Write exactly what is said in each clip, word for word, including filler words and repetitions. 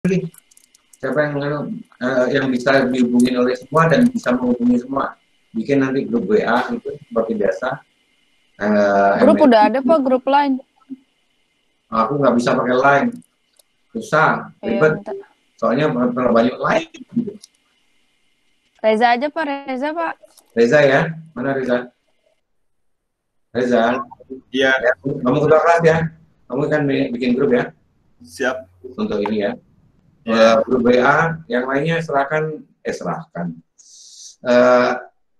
Siapa yang uh, yang bisa dihubungi oleh semua dan bisa menghubungi semua, bikin nanti grup W A itu seperti biasa. Uh, grup udah ada Pak, grup lain. Aku nggak bisa pakai line, susah, ribet. Iya, soalnya terlalu banyak line. Reza aja Pak, Reza Pak. Reza ya, mana Reza? Reza, iya. Ya, kamu ketua kelas ya, kamu kan bikin grup ya. Siap. Untuk ini ya. Yeah. Uh, grup W A, yang lainnya serahkan, eh serahkan. Uh,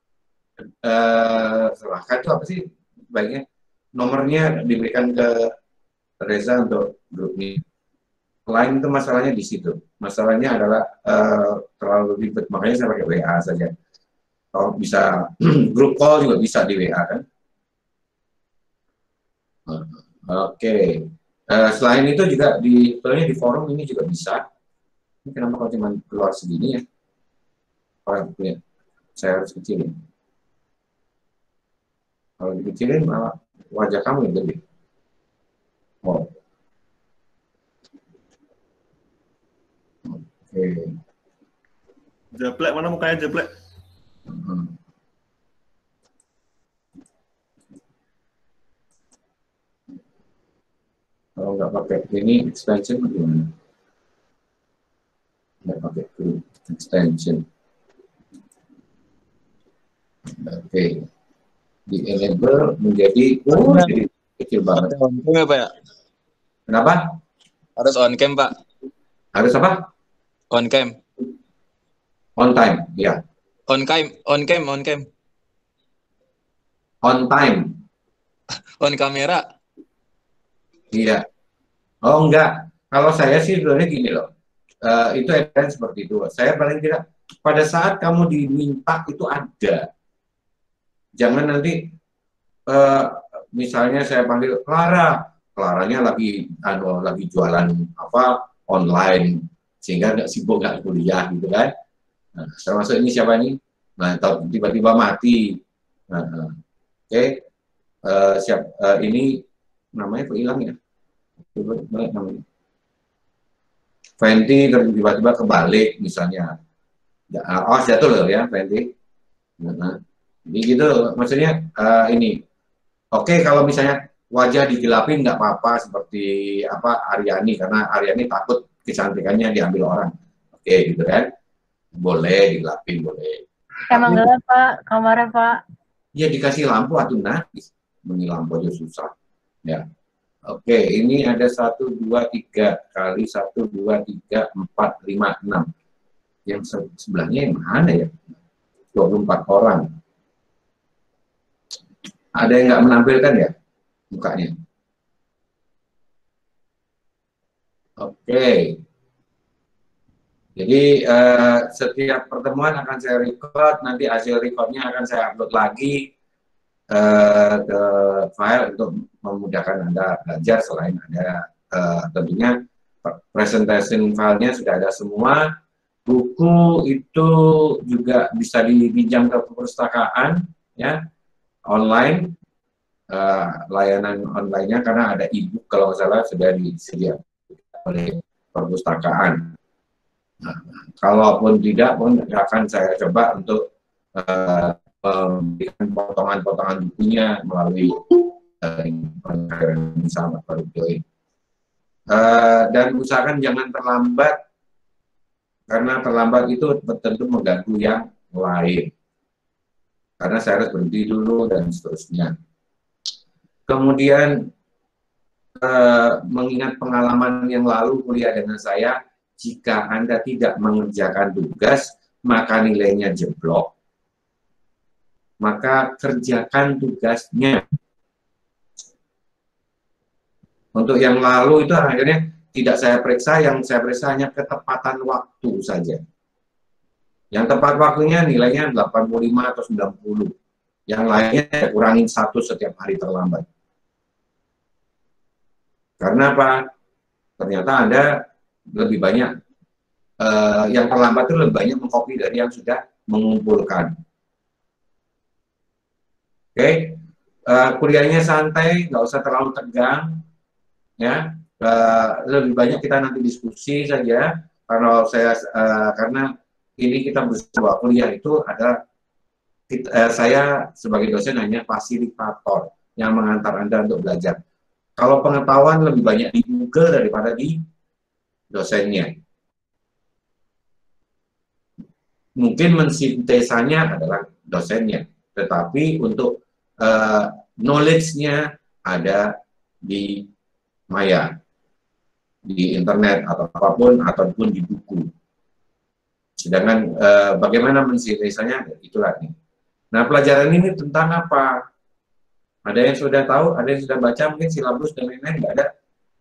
uh, serahkan itu apa sih? Baiknya nomornya diberikan ke Reza untuk grup ini. Lain itu masalahnya di situ. Masalahnya adalah uh, terlalu ribet, makanya saya pakai W A saja. Kalau bisa grup call juga bisa di W A kan. Uh, Oke. Okay. Uh, selain itu juga di, sebenarnya di forum ini juga bisa. Ini kenapa kalau cuma keluar segini ya? Oh, ya. Saya harus kecilin. Kalau dikecilin malah wajah kamu yang gede. Oh. Oke. Okay. Jeplek, mana mukanya jeplek? Hmm. Kalau nggak pakai ini extension bagaimana? Nggak pakai extension. Oke. Okay. Di enable menjadi oh nah, jadi kecil banget. On cam ya Pak ya? Kenapa? Harus on cam Pak. Harus apa? On cam. On time, ya. On cam, on cam, on cam. On time. On kamera. Iya. Oh enggak. Kalau saya sih sebenarnya gini loh. Uh, itu ada seperti itu. Saya paling tidak pada saat kamu diminta itu ada. Jangan nanti uh, misalnya saya panggil Clara, Claranya lagi anu lagi jualan apa online sehingga nggak sibuk nggak kuliah gitu kan. Nah, termasuk ini siapa nih? Nah, tiba-tiba mati. Nah, nah. Oke, okay. uh, siap. Uh, ini namanya kok hilang ya? Tiba-tiba namanya. Fenty tiba-tiba kebalik misalnya. Oh, jatuh loh ya Fenty. Nah, jadi gitu maksudnya uh, ini. Oke, okay, kalau misalnya wajah digelapin nggak apa-apa seperti apa Aryani karena Aryani takut kecantikannya diambil orang. Oke, okay, gitu kan. Boleh digelapin, boleh. Emang gelap Pak, kamarnya Pak. Ya dikasih lampu atau nangis. Meni lampu aja susah. Ya. Oke, okay, ini ada satu, dua, tiga kali satu, dua, tiga, empat, lima, enam. Yang sebelahnya yang mana ya? dua puluh empat orang. Ada yang nggak menampilkan ya mukanya? Oke. Okay. Jadi uh, setiap pertemuan akan saya record, nanti hasil recordnya akan saya upload lagi uh, ke file untuk memudahkan Anda belajar. Selain ada uh, tentunya presentation filenya sudah ada semua. Buku itu juga bisa dipinjam ke perpustakaan ya, online, uh, layanan online-nya karena ada e-book kalau nggak salah sudah disediakan oleh perpustakaan. Nah, kalaupun tidak pun akan saya coba untuk uh, memberikan potongan-potongan bukunya melalui uh, sama baru join. Uh, dan usahakan jangan terlambat karena terlambat itu tentu mengganggu yang lain. Karena saya harus berhenti dulu dan seterusnya. Kemudian eh, mengingat pengalaman yang lalu kuliah dengan saya, jika Anda tidak mengerjakan tugas, maka nilainya jeblok. Maka kerjakan tugasnya. Untuk yang lalu itu akhirnya tidak saya periksa, yang saya periksa hanya ketepatan waktu saja. Yang tepat waktunya nilainya delapan puluh lima atau sembilan puluh. Yang lainnya saya kurangin satu setiap hari terlambat. Karena apa? Ternyata Anda lebih banyak, uh, yang terlambat itu lebih banyak mengcopy dari yang sudah mengumpulkan. Oke, okay. uh, kuliahnya santai, nggak usah terlalu tegang. Ya, uh, lebih banyak kita nanti diskusi saja. kalau saya uh, karena ini kita bersama kuliah itu ada kita, uh, saya sebagai dosen hanya fasilitator yang mengantar Anda untuk belajar. Kalau pengetahuan lebih banyak di Google daripada di dosennya. Mungkin mensintesanya adalah dosennya, tetapi untuk uh, knowledge-nya ada di maya, di internet atau apapun, ataupun di buku. Sedangkan uh, bagaimana mensintesanya, itulah nih. Nah, pelajaran ini tentang apa? Ada yang sudah tahu, ada yang sudah baca, mungkin silabus dan lain-lain, nggak ada?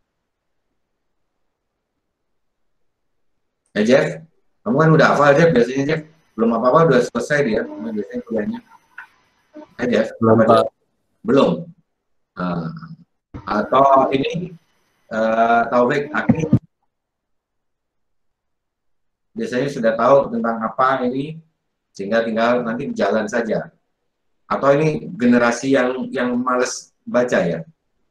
Ya, Jeff? Kamu kan udah hafal, Jeff, biasanya, Jeff. Belum apa-apa, udah selesai dia, biasanya kuliahnya. Ya, Jeff? Belum, Pak. Belum? Uh, atau ini, uh, Taufik, Akhi, biasanya sudah tahu tentang apa ini, sehingga tinggal nanti jalan saja. Atau ini generasi yang yang males baca ya?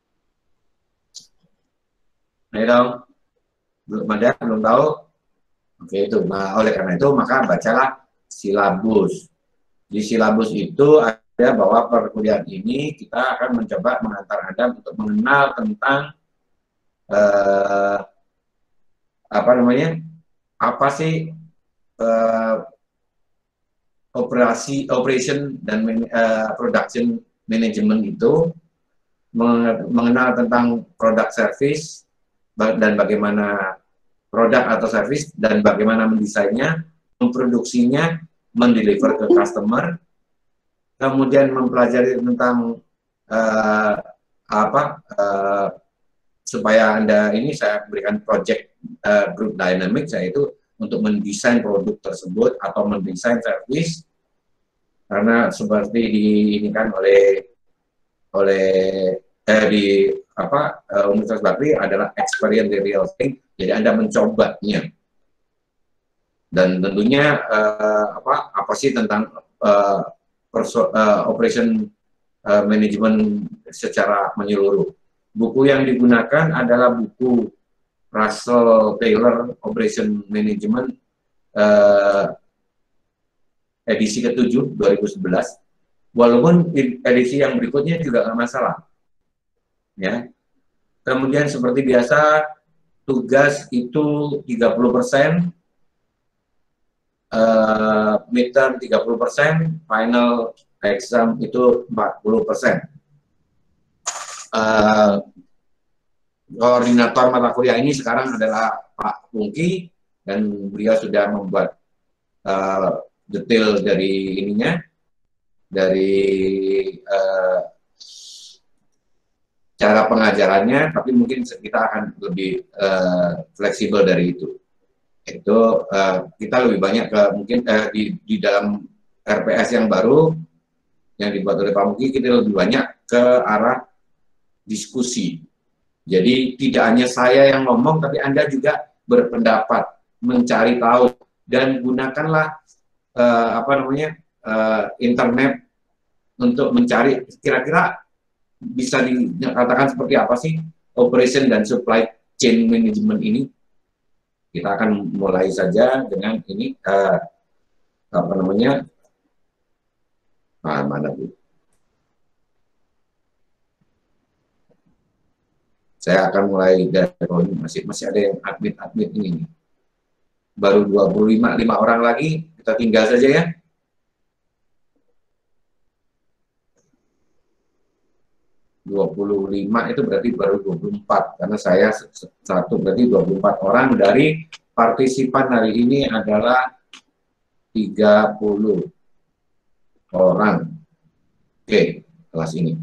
Ayo dong, belum ada, belum tahu? Oke, itu. Nah, oleh karena itu maka bacalah silabus. Di silabus itu ada bahwa perkuliahan ini kita akan mencoba mengantar Anda untuk mengenal tentang eh, apa namanya, apa sih eh, operasi, operation dan uh, production management itu, mengenal tentang produk service dan bagaimana produk atau service dan bagaimana mendesainnya, memproduksinya, mendeliver ke customer, kemudian mempelajari tentang uh, apa uh, supaya Anda ini saya berikan project uh, group dynamics, yaitu untuk mendesain produk tersebut atau mendesain service, karena seperti di ini kan oleh oleh eh, di apa uh, Universitas Bakri adalah experience the real thing, jadi Anda mencobanya. Dan tentunya uh, apa apa sih tentang uh, perso, uh, operation uh, management secara menyeluruh. Buku yang digunakan adalah buku Russell Taylor Operation Management uh, edisi ketujuh dua ribu sebelas. Walaupun edisi yang berikutnya juga nggak masalah. Ya. Kemudian seperti biasa tugas itu tiga puluh persen, uh, midterm tiga puluh persen, final exam itu empat puluh persen. Uh, koordinator mata kuliah ini sekarang adalah Pak Pungki, dan beliau sudah membuat uh, detail dari ininya, dari uh, cara pengajarannya, tapi mungkin kita akan lebih uh, fleksibel dari itu. Itu uh, kita lebih banyak ke mungkin uh, di, di dalam R P S yang baru yang dibuat oleh Pak Pungki, kita lebih banyak ke arah diskusi. Jadi tidak hanya saya yang ngomong, tapi Anda juga berpendapat, mencari tahu, dan gunakanlah uh, apa namanya uh, internet untuk mencari kira-kira bisa dikatakan seperti apa sih operation dan supply chain management ini. Kita akan mulai saja dengan ini uh, apa namanya ah, mana bu? Saya akan mulai dari oh, ini masih masih ada yang admin-admin ini nih. Baru dua puluh lima, lima orang lagi, kita tinggal saja ya. dua puluh lima itu berarti baru dua puluh empat, karena saya satu, berarti dua puluh empat orang. Dari partisipan hari ini adalah tiga puluh orang. Oke, kelas ini.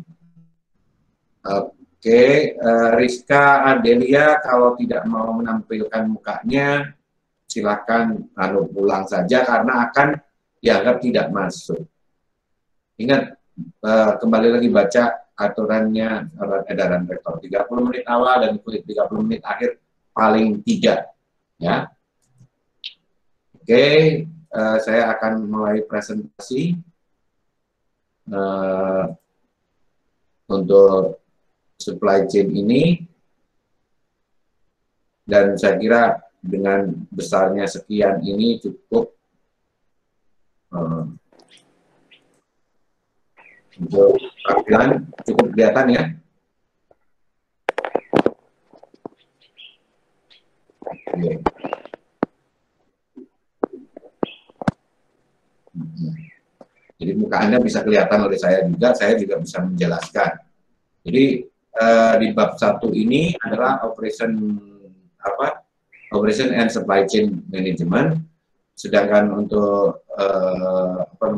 Oke, uh, Rizka Adelia kalau tidak mau menampilkan mukanya, silakan lalu pulang saja karena akan dianggap tidak masuk. Ingat, uh, kembali lagi baca aturannya surat edaran rektor, tiga puluh menit awal dan tiga puluh menit akhir paling tidak. Ya. Oke, uh, saya akan mulai presentasi uh, untuk supply chain ini, dan saya kira dengan besarnya sekian ini cukup uh, untuk tampilan cukup kelihatan ya. Oke. Jadi muka Anda bisa kelihatan oleh saya juga, saya juga bisa menjelaskan. Jadi uh, di bab satu ini adalah operation apa? Operation and supply chain management. Sedangkan untuk uh, apa,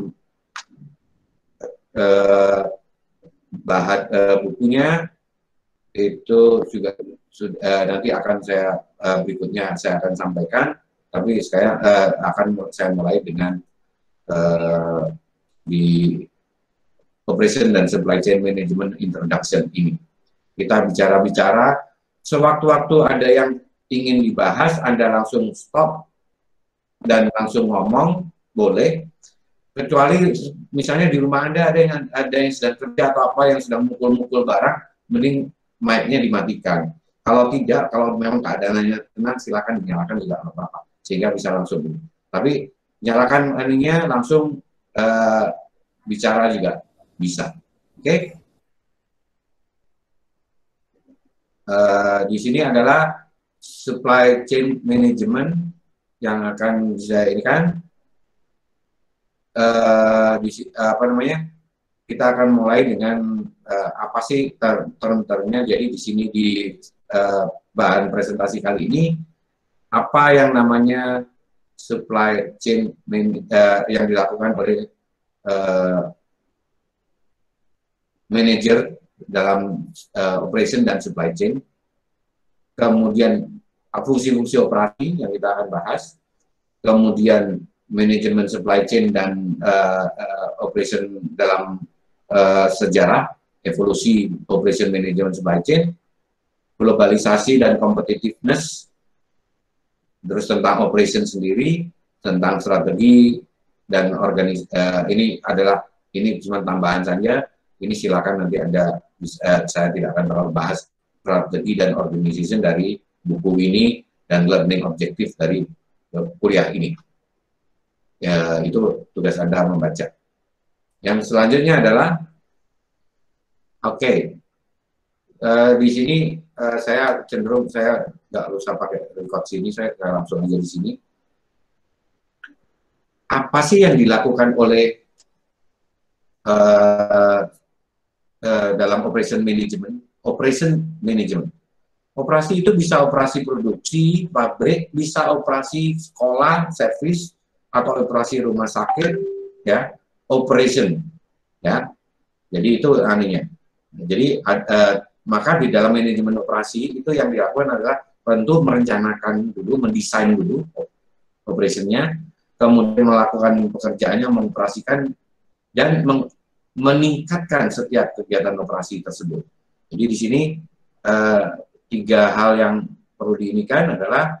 uh, bahan uh, bukunya itu juga sudah uh, nanti akan saya uh, berikutnya saya akan sampaikan. Tapi saya uh, akan saya mulai dengan uh, di Operation dan Supply Chain Management Introduction ini. Kita bicara-bicara, sewaktu-waktu ada yang ingin dibahas, Anda langsung stop dan langsung ngomong, boleh. Kecuali misalnya di rumah Anda ada yang ada yang sedang kerja atau apa yang sedang mukul-mukul barang, mending mic-nya dimatikan. Kalau tidak, kalau memang keadaannya tenang, silakan dinyalakan juga apa-apa, sehingga bisa langsung. Tapi nyalakan ininya langsung uh, bicara juga bisa. Oke? Okay? Uh, di sini adalah supply chain management yang akan saya ini kan uh, di, uh, apa namanya? Kita akan mulai dengan uh, apa sih term-termnya. Jadi di sini di uh, bahan presentasi kali ini apa yang namanya supply chain man, uh, yang dilakukan oleh uh, manager dalam uh, operation dan supply chain, kemudian fungsi-fungsi operasi yang kita akan bahas, kemudian manajemen supply chain dan uh, uh, operation dalam uh, sejarah, evolusi operation manajemen supply chain, globalisasi dan competitiveness, terus tentang operation sendiri, tentang strategi dan organis uh, ini adalah ini cuma tambahan saja. Ini silakan nanti Anda uh, saya tidak akan terlalu bahas strategi dan organization dari buku ini dan learning objective dari uh, kuliah ini. Ya, itu tugas Anda membaca. Yang selanjutnya adalah oke. Okay, uh, di sini uh, saya cenderung saya nggak usah pakai record sini, saya langsung aja di sini. Apa sih yang dilakukan oleh uh, uh, dalam operation management? Operation management. Operasi itu bisa operasi produksi, pabrik, bisa operasi sekolah, servis, atau operasi rumah sakit, ya, operation, ya. Jadi itu aninya. Jadi uh, maka di dalam manajemen operasi itu yang dilakukan adalah tentu merencanakan dulu, mendesain dulu operationnya, kemudian melakukan pekerjaannya, mengoperasikan dan meningkatkan setiap kegiatan operasi tersebut. Jadi di sini uh, tiga hal yang perlu diinikan adalah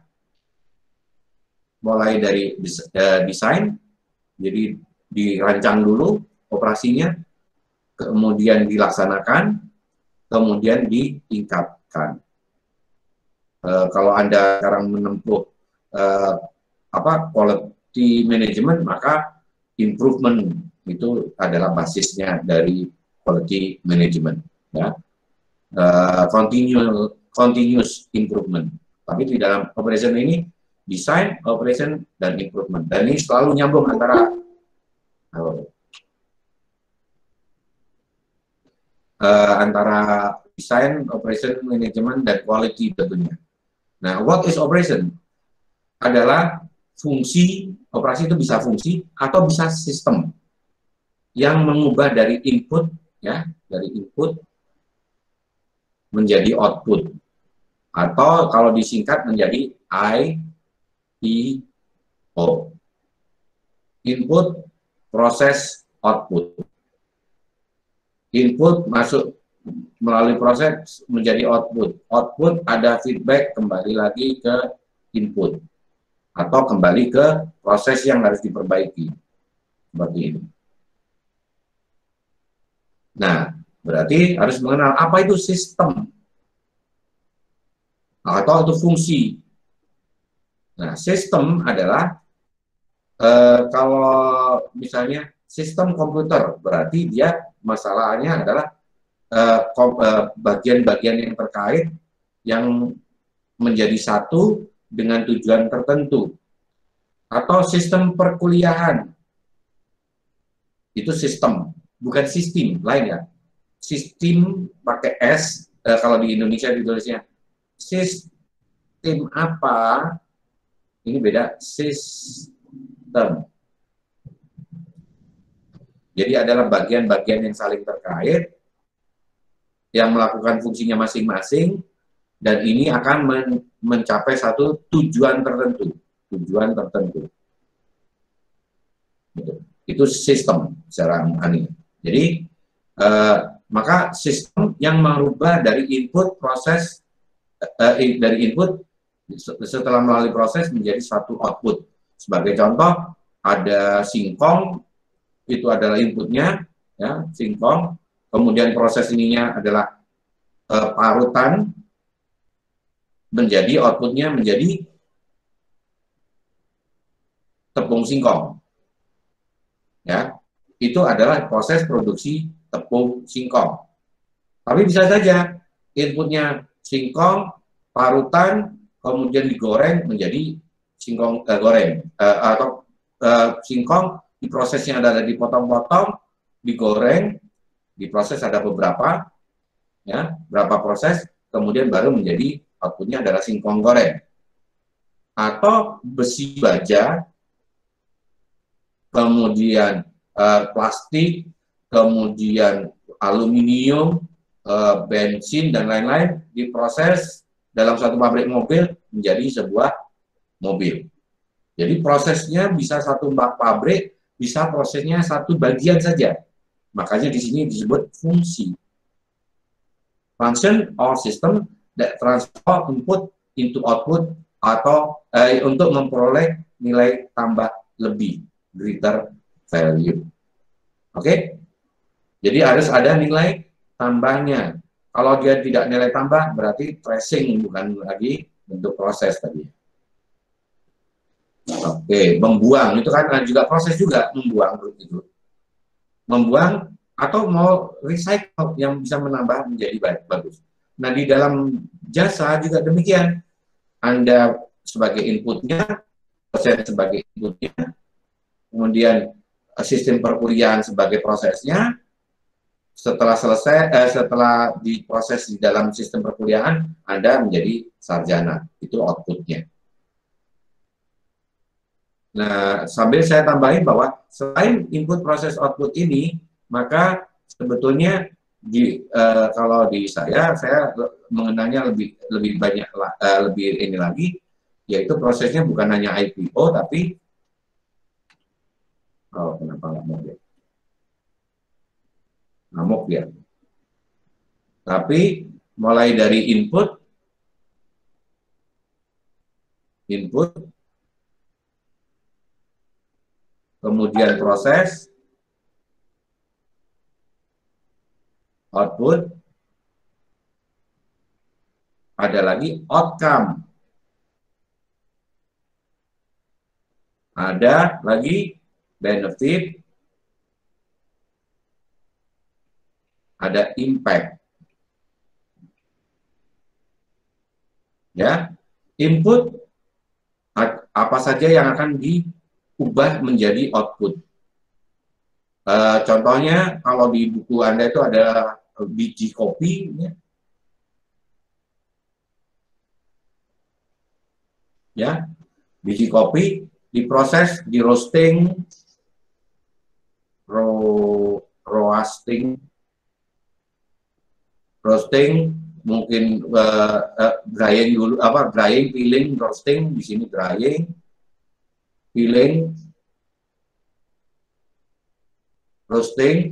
mulai dari desain, jadi dirancang dulu operasinya, kemudian dilaksanakan, kemudian ditingkatkan. E, kalau Anda sekarang menempuh e, apa quality management, maka improvement itu adalah basisnya dari quality management, ya. E, continual, continuous improvement. Tapi di dalam operation ini design, operation, dan improvement. Dan ini selalu nyambung antara uh, uh, antara design, operation, management, dan quality tentunya. Nah, what is operation? Adalah fungsi, operasi itu bisa fungsi atau bisa sistem yang mengubah dari input, ya, dari input menjadi output. Atau kalau disingkat menjadi I, I, O. Input, proses, output. Input masuk melalui proses menjadi output. Output ada feedback kembali lagi ke input. Atau kembali ke proses yang harus diperbaiki. Seperti ini. Nah, berarti harus mengenal apa itu sistem. Atau itu fungsi. Nah, sistem adalah eh, kalau misalnya sistem komputer, berarti dia masalahnya adalah eh, kom- eh, bagian-bagian yang terkait yang menjadi satu dengan tujuan tertentu. Atau sistem perkuliahan, itu sistem, bukan sistem lain ya. Sistem pakai S, eh, kalau di Indonesia ditulisnya sistem apa, ini beda, sistem. Jadi adalah bagian-bagian yang saling terkait, yang melakukan fungsinya masing-masing, dan ini akan men mencapai satu tujuan tertentu. Tujuan tertentu. Gitu. Itu sistem secara aneh. Jadi, eh, maka sistem yang merubah dari input proses, eh, dari input setelah melalui proses menjadi satu output. Sebagai contoh, ada singkong, itu adalah inputnya, ya, singkong. Kemudian proses ininya adalah eh, parutan, menjadi outputnya menjadi tepung singkong. Ya, itu adalah proses produksi tepung singkong. Tapi bisa saja inputnya singkong, parutan, kemudian digoreng menjadi singkong eh, goreng, eh, atau eh, singkong diprosesnya adalah dipotong-potong, digoreng, diproses ada beberapa, ya, berapa proses, kemudian baru menjadi outputnya adalah singkong goreng. Atau besi baja, kemudian uh, plastik, kemudian aluminium, uh, bensin, dan lain-lain diproses dalam satu pabrik mobil menjadi sebuah mobil. Jadi prosesnya bisa satu pabrik, bisa prosesnya satu bagian saja. Makanya di sini disebut fungsi. Function or system that transfer input into output, atau eh, untuk memperoleh nilai tambah lebih, greater value. Oke? Okay? Jadi harus ada nilai tambahnya. Kalau dia tidak nilai tambah, berarti tracing, bukan lagi bentuk proses tadi. Oke, okay. Membuang itu kan juga proses juga, membuang itu. Membuang atau mau recycle yang bisa menambah menjadi baik, bagus. Nah, di dalam jasa juga demikian. Anda sebagai inputnya, proses sebagai inputnya, kemudian sistem perkuliahan sebagai prosesnya. Setelah selesai, eh, setelah diproses di dalam sistem perkuliahan, Anda menjadi sarjana. Itu outputnya. Nah, sambil saya tambahin bahwa selain input proses output ini, maka sebetulnya di uh, kalau di saya saya mengenalnya lebih lebih banyak uh, lebih ini lagi, yaitu prosesnya bukan hanya I P O tapi oh kenapa ngamuk ya ngamuk ya tapi mulai dari input input kemudian proses, output, ada lagi outcome, ada lagi benefit, ada impact. Ya, input apa saja yang akan diubah menjadi output. Uh, contohnya kalau di buku Anda itu ada biji kopi, ya, ya biji kopi diproses, di roasting, ro roasting, roasting mungkin uh, uh, drying dulu, apa drying, peeling, roasting, di sini drying, peeling, roasting,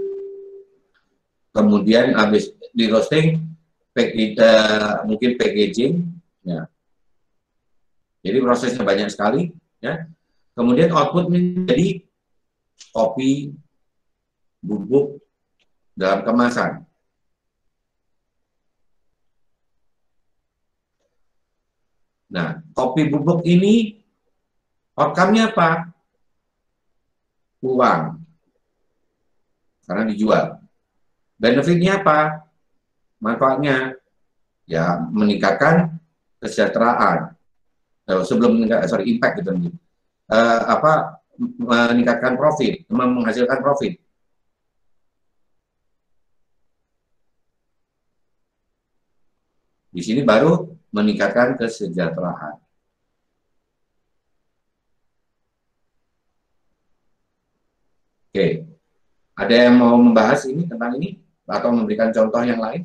kemudian habis di roasting package, uh, mungkin packaging, ya. Jadi prosesnya banyak sekali, ya. Kemudian output menjadi kopi bubuk dalam kemasan. Nah, kopi bubuk ini outcome-nya apa? Uang. Karena dijual. Benefitnya apa? Manfaatnya ya meningkatkan kesejahteraan. Eh, sebelum meningkat, sorry impact gitu nih. Eh, apa meningkatkan profit, menghasilkan profit. Di sini baru meningkatkan kesejahteraan. Oke, ada yang mau membahas ini tentang ini atau memberikan contoh yang lain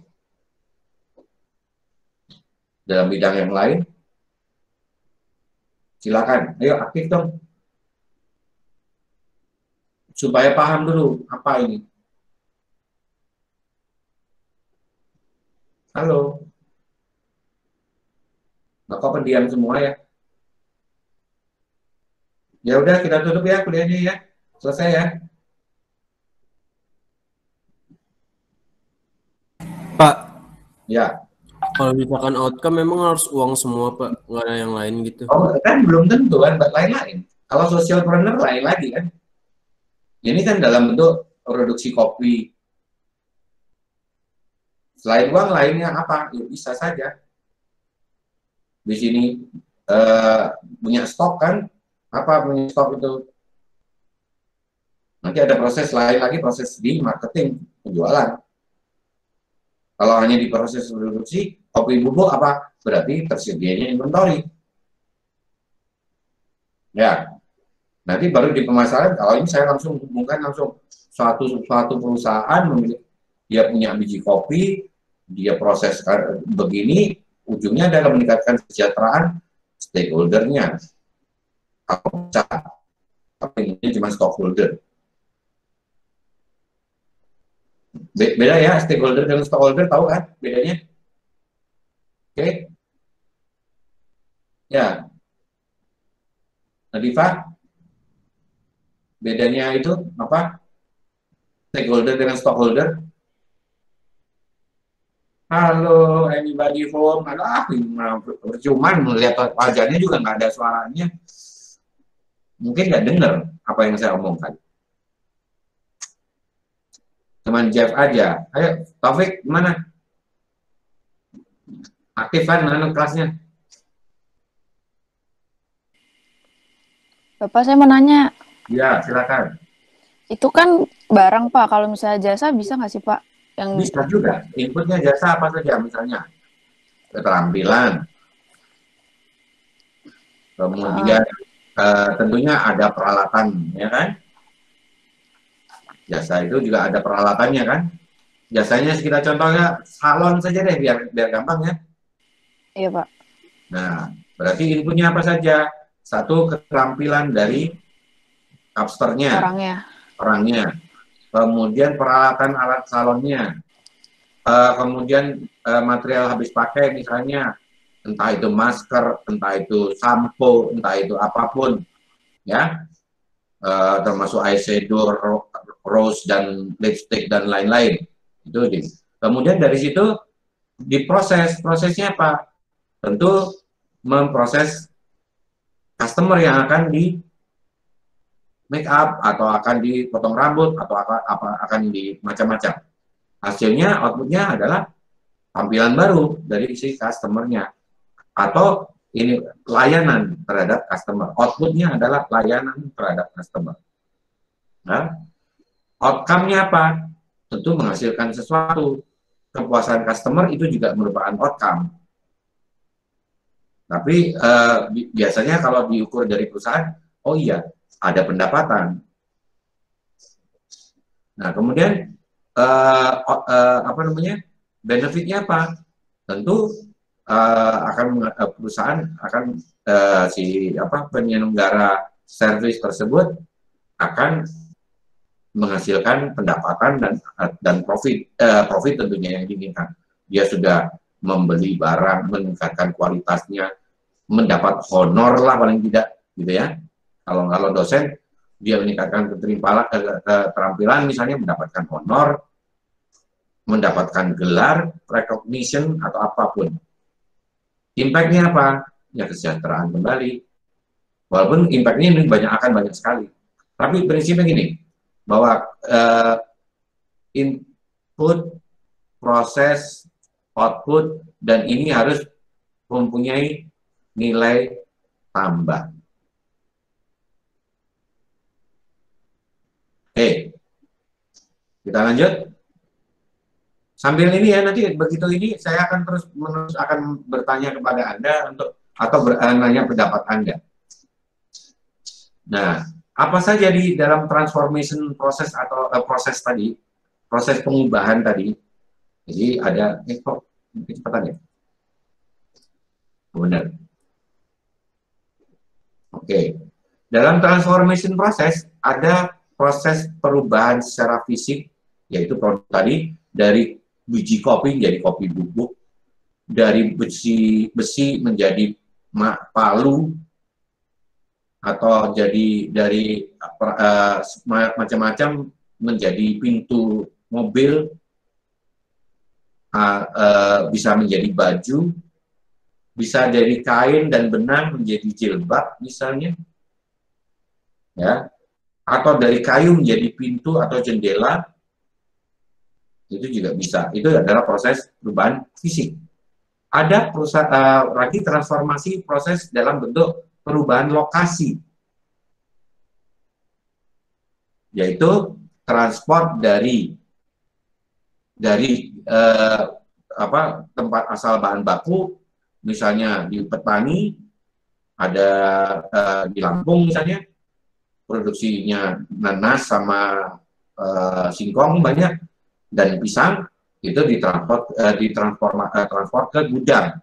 dalam bidang yang lain? Silakan, ayo aktif dong, supaya paham dulu apa ini. Halo, nggak kok pendiam semua ya? Ya udah kita tutup ya kuliahnya ya, selesai ya. Pak, Ya. kalau misalkan outcome memang harus uang semua, Pak, nggak ada yang lain gitu. Oh, kan belum tentu kan, lain-lain. Kalau socialpreneur lain lagi kan. Ini kan dalam bentuk produksi kopi. Selain uang lainnya apa? Ya bisa saja. Di sini eh, punya stok kan? Apa punya stok itu? Nanti ada proses lain lagi, proses di marketing, penjualan. Kalau hanya di proses produksi, kopi bubuk apa? Berarti tersedianya inventory. Ya, nanti baru di pemasaran, kalau ini saya langsung hubungkan langsung suatu suatu perusahaan memiliki, dia punya biji kopi, dia proses begini, ujungnya adalah meningkatkan kesejahteraan stakeholder-nya. Kalau bisa, tapi ini cuma stockholder. Beda ya, stakeholder dan stockholder, tahu kan bedanya? Oke? Okay. Ya. Nadifa, bedanya itu apa? Stakeholder dengan stockholder? Halo, anybody home? Alah, percuma melihat wajahnya juga nggak ada suaranya. Mungkin nggak dengar apa yang saya omongkan. Cuman Jeff aja. Ayo, Taufik, gimana? Aktif kan mana kelasnya? Bapak, saya mau nanya. Ya, silakan. Itu kan barang, Pak. Kalau misalnya jasa, bisa nggak sih, Pak? Yang Bisa juga. Inputnya jasa apa saja, misalnya keterampilan. Kemudian uh. uh, tentunya ada peralatan, ya kan? Jasa itu juga ada peralatannya kan? Jasanya kita contohnya salon saja deh, biar biar gampang ya. Iya, Pak. Nah, berarti inputnya apa saja? Satu, keterampilan dari upsternya, Orangnya. orangnya. Kemudian peralatan alat salonnya. Uh, kemudian uh, material habis pakai misalnya, entah itu masker, entah itu sampo, entah itu apapun, ya. Uh, termasuk eyeshadow, rose dan lipstick dan lain-lain. Itu di. Kemudian dari situ diproses. Prosesnya apa? Tentu memproses customer yang akan di make up atau akan dipotong rambut atau apa, apa akan di macam-macam. Hasilnya, outputnya adalah tampilan baru dari si customernya atau ini layanan terhadap customer. Outputnya adalah layanan terhadap customer. Nah, outcome-nya apa? Tentu menghasilkan sesuatu. Kepuasan customer itu juga merupakan outcome. Tapi eh, biasanya kalau diukur dari perusahaan, oh iya, ada pendapatan. Nah, kemudian eh, eh, apa namanya? Benefitnya apa? Tentu eh, akan perusahaan akan eh, si apa penyelenggara servis tersebut akan menghasilkan pendapatan dan dan profit eh, profit tentunya yang diinginkan. Dia sudah membeli barang, meningkatkan kualitasnya, mendapat honor lah paling tidak, gitu ya. Kalau kalau dosen dia meningkatkan keterampilan, misalnya mendapatkan honor, mendapatkan gelar, recognition atau apapun. Impact-nya apa? ya kesejahteraan kembali. Walaupun impact-nya ini banyak akan banyak sekali. Tapi prinsipnya gini, bahwa uh, input, proses, output, dan ini harus mempunyai nilai tambah. Oke, kita lanjut. Sambil ini ya, nanti begitu ini saya akan terus menerus akan bertanya kepada Anda untuk atau bertanya pendapat Anda. Nah, apa saja di dalam transformation proses atau uh, proses tadi, proses pengubahan tadi. Jadi ada, eh kok kecepatan ya? Benar. Oke, dalam transformation proses ada proses perubahan secara fisik, yaitu produk tadi dari biji kopi menjadi kopi bubuk, dari besi besi menjadi palu, atau jadi dari uh, macam-macam menjadi pintu mobil, uh, uh, bisa menjadi baju, bisa dari kain dan benang menjadi jilbab misalnya, ya, atau dari kayu menjadi pintu atau jendela, itu juga bisa. Itu adalah proses perubahan fisik. Ada proses, uh, lagi transformasi proses dalam bentuk perubahan lokasi, yaitu transport dari dari eh, apa tempat asal bahan baku, misalnya di petani, ada eh, di Lampung misalnya produksinya nanas sama eh, singkong banyak dan pisang, itu ditransport eh, ditransport eh, transport ke gudang,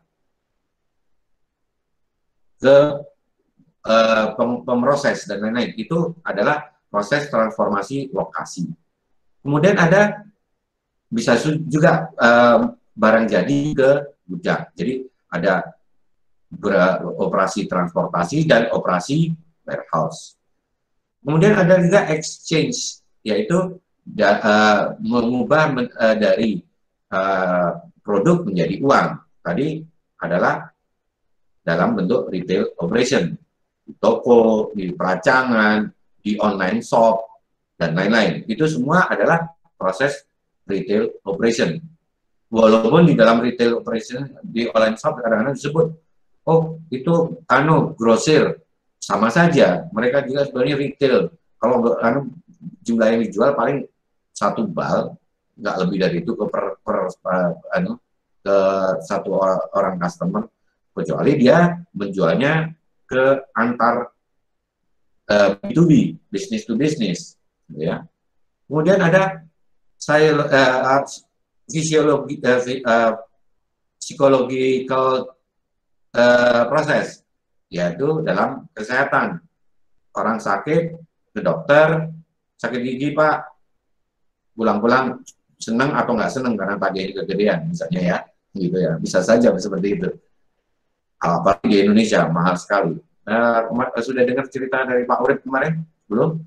ke Uh, pemroses dan lain-lain. Itu adalah proses transformasi lokasi. Kemudian ada bisa juga uh, barang jadi ke gudang. Jadi ada operasi transportasi dan operasi warehouse. Kemudian ada juga exchange, yaitu da, uh, mengubah men, uh, dari uh, produk menjadi uang. Tadi adalah dalam bentuk retail operation, di toko, di peracangan, di online shop, dan lain-lain. Itu semua adalah proses retail operation. Walaupun di dalam retail operation, di online shop kadang-kadang disebut, oh itu anu grosir, sama saja. Mereka juga sebenarnya retail. Kalau anu, jumlah yang dijual paling satu bal, nggak lebih dari itu ke per, per anu, ke satu orang customer, kecuali dia menjualnya ke antar uh, B to B, business to business, ya. Kemudian ada saya uh, fisiologi, uh, uh, psychological uh, proses, yaitu dalam kesehatan. Orang sakit ke dokter, sakit gigi Pak, pulang-pulang senang atau nggak senang karena tagih kegedean, misalnya ya, gitu ya, bisa saja seperti itu. Apalagi di Indonesia mahal sekali. Nah, sudah dengar cerita dari Pak Urip kemarin? Belum?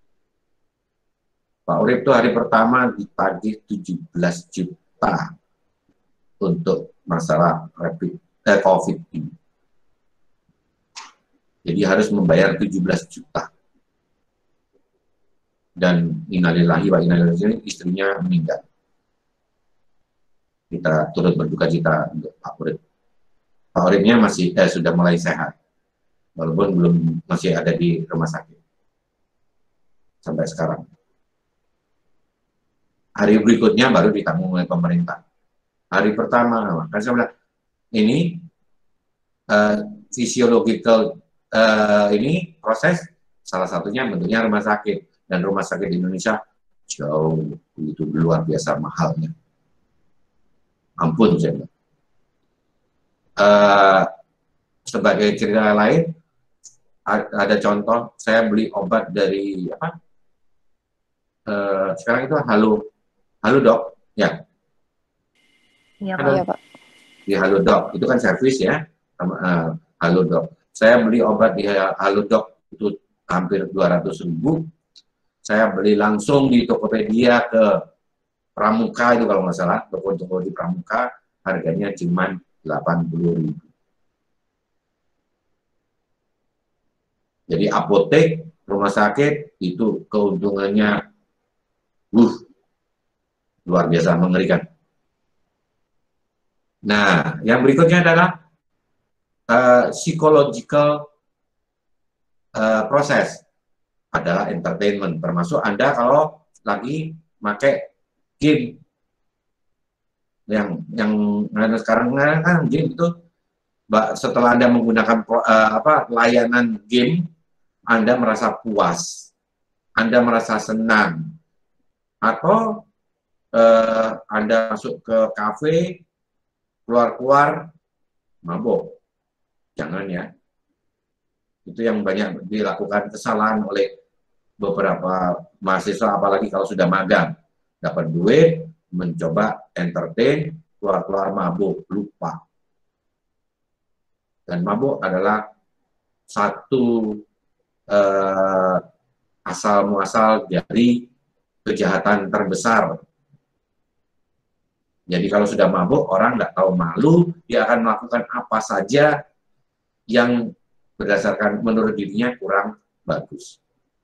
Pak Urip itu hari pertama ditagih tujuh belas juta untuk masalah rapid, eh, COVID ini. Jadi harus membayar tujuh belas juta. Dan innalillahi wa inna ilaihi raji'un, istrinya meninggal. Kita turut berduka cita untuk Pak Urip. Pak Uripnya masih eh, sudah mulai sehat, walaupun belum masih ada di rumah sakit sampai sekarang. Hari berikutnya baru ditanggung oleh pemerintah. Hari pertama, kan saya bilang ini uh, physiological uh, ini proses salah satunya bentuknya rumah sakit, dan rumah sakit di Indonesia jauh itu luar biasa mahalnya. Ampun saya bilang. Uh, sebagai cerita lain, ada contoh saya beli obat dari apa? Uh, sekarang itu Halo, Halo Dok, ya. Iya, Iya, Pak. Di Halo Dok itu kan servis ya, uh, Halo Dok. Saya beli obat di Halo Dok itu hampir dua ratus ribu. Saya beli langsung di Tokopedia ke Pramuka itu kalau nggak salah, toko-toko di Pramuka harganya cuma delapan puluh ribu. Jadi apotek, rumah sakit itu keuntungannya uh, luar biasa mengerikan. Nah, yang berikutnya adalah uh, psychological uh, proses, adalah entertainment, termasuk Anda kalau lagi pakai game yang yang sekarang kan game itu setelah Anda menggunakan uh, apa layanan game, Anda merasa puas, Anda merasa senang, atau uh, Anda masuk ke kafe, keluar-keluar mabok. Jangan ya. Itu yang banyak dilakukan kesalahan oleh beberapa mahasiswa, apalagi kalau sudah magang. Dapat duit, mencoba entertain, keluar-keluar mabuk, lupa. Dan mabuk adalah satu eh, asal-muasal dari kejahatan terbesar. Jadi kalau sudah mabuk, orang nggak tahu malu, dia akan melakukan apa saja yang berdasarkan menurut dirinya kurang bagus.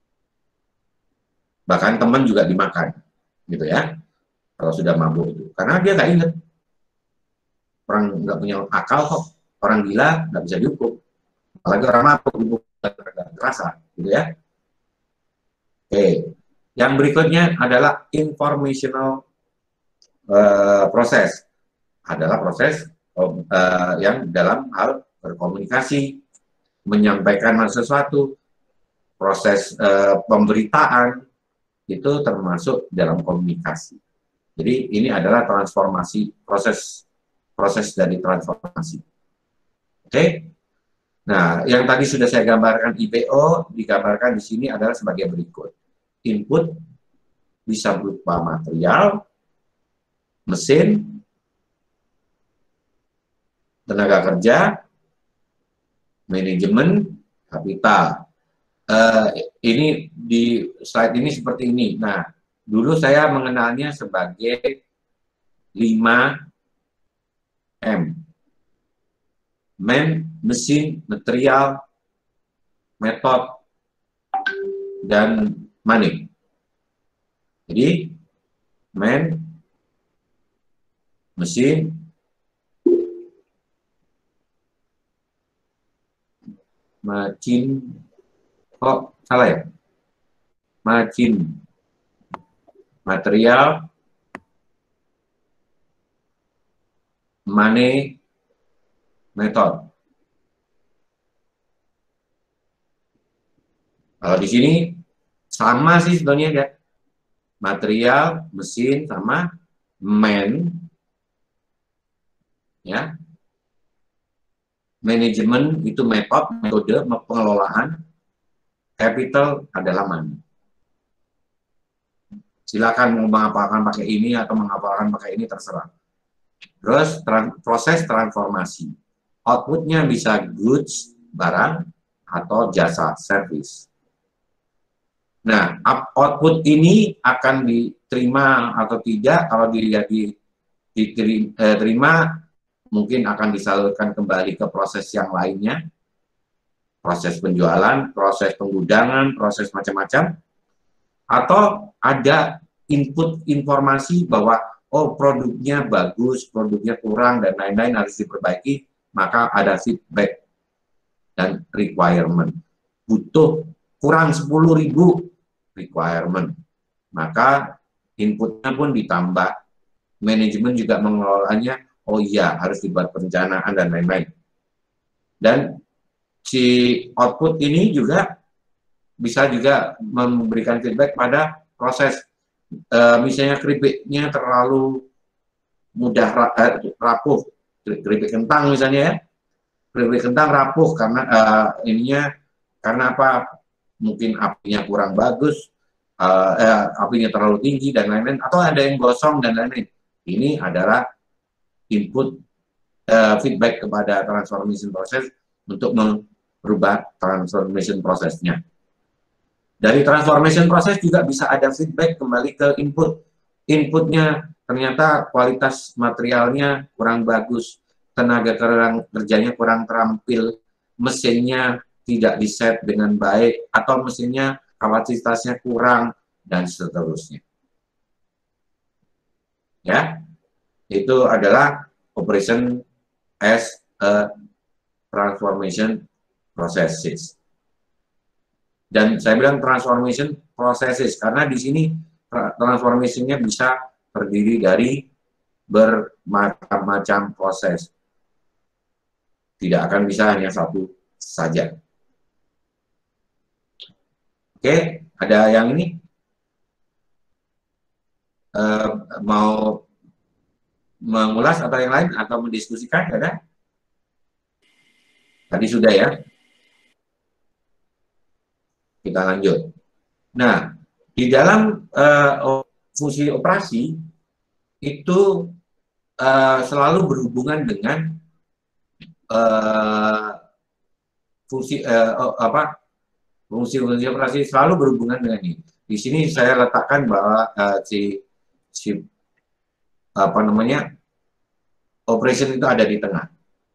Bahkan teman juga dimakan, gitu ya. Kalau sudah mabuk itu, karena dia nggak ingat. Orang nggak punya akal kok. Orang gila nggak bisa dihukum. Apalagi orang mabuk dihukum terasa, gitu ya. Oke, yang berikutnya adalah informational uh, proses. Adalah proses uh, yang dalam hal berkomunikasi, menyampaikan sesuatu, proses uh, pemberitaan itu termasuk dalam komunikasi. Jadi ini adalah transformasi, proses proses dari transformasi. Oke. Nah, yang tadi sudah saya gambarkan I P O, digambarkan di sini adalah sebagai berikut. Input bisa berupa material, mesin, tenaga kerja, manajemen, kapital. Uh, ini di slide ini seperti ini. Nah, dulu saya mengenalnya sebagai lima M. Man, mesin, material, metode, dan money. Jadi, man, mesin, macin, kok salah ya? Macin, material, money, metode. Kalau di sini sama sih sebenarnya ya. Material, mesin, sama man, ya. Manajemen itu metode, metode pengelolaan. Capital adalah money. Silakan mau menghafalkan pakai ini atau menghafalkan pakai ini terserah. Terus tran proses transformasi. Outputnya bisa goods, barang, atau jasa, service. Nah, output ini akan diterima atau tidak, kalau dilihat di, diterima, mungkin akan disalurkan kembali ke proses yang lainnya, proses penjualan, proses penggudangan, proses macam-macam, atau ada input informasi bahwa, oh produknya bagus, produknya kurang, dan lain-lain harus diperbaiki, maka ada feedback dan requirement. Butuh kurang sepuluh ribu requirement, maka inputnya pun ditambah. Manajemen juga mengelolanya, oh iya harus dibuat perencanaan dan lain-lain. Dan si output ini juga bisa juga memberikan feedback pada proses, e, misalnya keripiknya terlalu mudah rapuh, keripik kentang misalnya ya, keripik kentang rapuh karena uh, ininya karena apa? Mungkin apinya kurang bagus, uh, eh, apinya terlalu tinggi dan lain-lain, atau ada yang gosong dan lain-lain. Ini adalah input uh, feedback kepada transformation proses untuk merubah transformation prosesnya. Dari transformation proses juga bisa ada feedback kembali ke input. Inputnya ternyata kualitas materialnya kurang bagus, tenaga kerjanya kurang terampil, mesinnya tidak di-set dengan baik, atau mesinnya kapasitasnya kurang, dan seterusnya. Ya, itu adalah operation as a transformation processes. Dan saya bilang transformation processes karena di sini transformation-nya bisa terdiri dari bermacam-macam proses. Tidak akan bisa hanya satu saja. Oke, ada yang ini? Uh, mau mengulas atau yang lain atau mendiskusikan? Ada? Tadi sudah ya. Kita lanjut. Nah, di dalam uh, fungsi operasi itu uh, selalu berhubungan dengan uh, fungsi uh, apa? Fungsi-fungsi operasi selalu berhubungan dengan ini. Di sini saya letakkan bahwa uh, si si apa namanya operation itu ada di tengah.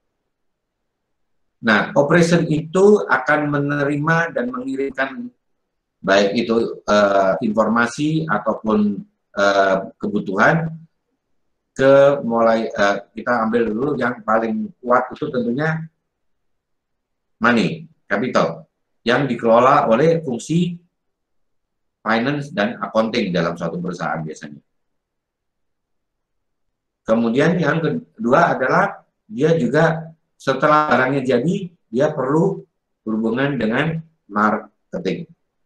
Nah, operation itu akan menerima dan mengirimkan baik itu uh, informasi ataupun uh, kebutuhan ke mulai uh, kita ambil dulu yang paling kuat itu tentunya money, capital yang dikelola oleh fungsi finance dan accounting dalam suatu perusahaan biasanya. Kemudian yang kedua adalah dia juga setelah barangnya jadi, dia perlu berhubungan dengan marketing.